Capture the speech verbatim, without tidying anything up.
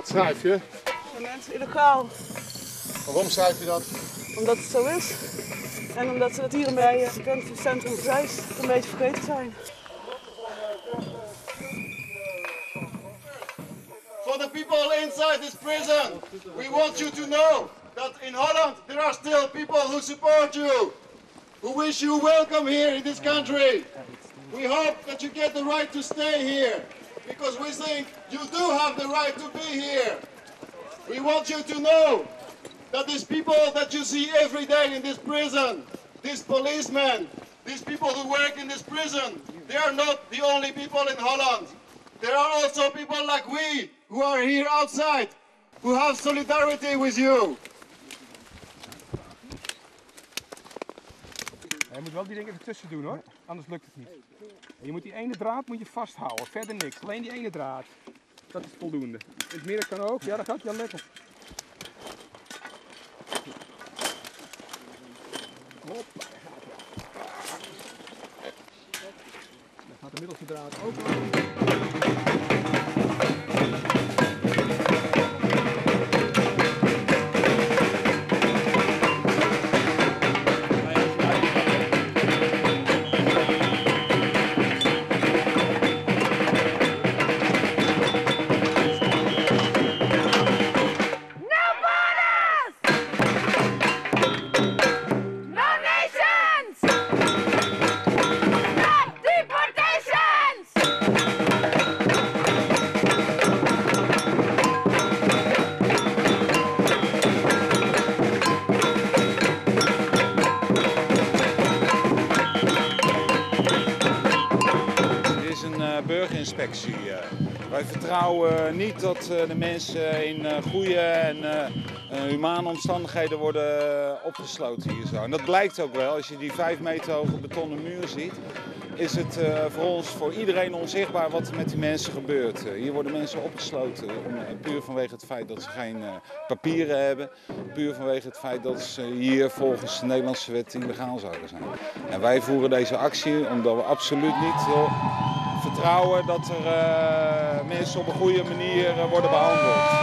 Wat schrijf je? De mensen illegaal. Waarom schrijf je dat? Omdat het zo is. En omdat ze het hier bij het centrum Zeist een beetje vergeten zijn. For the people inside this prison, we want you to know that in Holland there are still people who support you, who wish you welcome here in this country. We hope that you get the right to stay here, because we think you do have the right to be here. We want you to know that these people that you see every day in this prison, these policemen, these people who work in this prison, they are not the only people in Holland. There are also people like we, who are here outside, who have solidarity with you. Je moet wel die dingen even tussen doen hoor, anders lukt het niet. En je moet die ene draad moet je vasthouden, verder niks. Alleen die ene draad. Dat is voldoende. In het midden kan ook, ja dat gaat wel lekker. Hoppa, dan gaat de middelste draad ook wel. Burgerinspectie. Wij vertrouwen niet dat de mensen in goede en humane omstandigheden worden opgesloten hier zo. En dat blijkt ook wel, als je die vijf meter hoge betonnen muur ziet, is het voor ons, voor iedereen onzichtbaar wat er met die mensen gebeurt. Hier worden mensen opgesloten, puur vanwege het feit dat ze geen papieren hebben, puur vanwege het feit dat ze hier volgens de Nederlandse wet illegaal zouden zijn. En wij voeren deze actie omdat we absoluut niet vertrouwen dat er uh, mensen op een goede manier uh, worden behandeld.